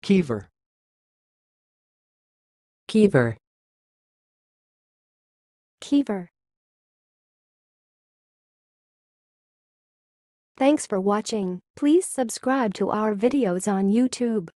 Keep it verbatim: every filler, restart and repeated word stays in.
kever, kever, kever. Thanks for watching. Please subscribe to our videos on YouTube.